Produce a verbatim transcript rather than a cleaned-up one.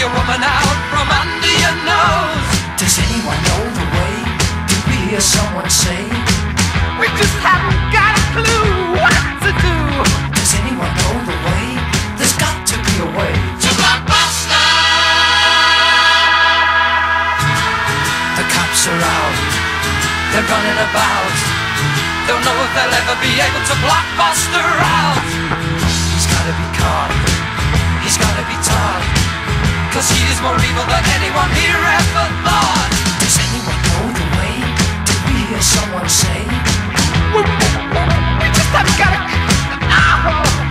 your woman out from under your nose. Does anyone know the way? Do we hear someone say? We just haven't got a clue what to do. Does anyone know the way? There's got to be a way to Blockbuster. The cops are out, they're running about. Don't know if they'll ever be able to block Buster out. He's gotta be caught, he's gotta be taught, 'cause he is more evil than anyone here ever thought. Does anyone know the way? Did we hear someone say? We, we, we just haven't got a... Oh.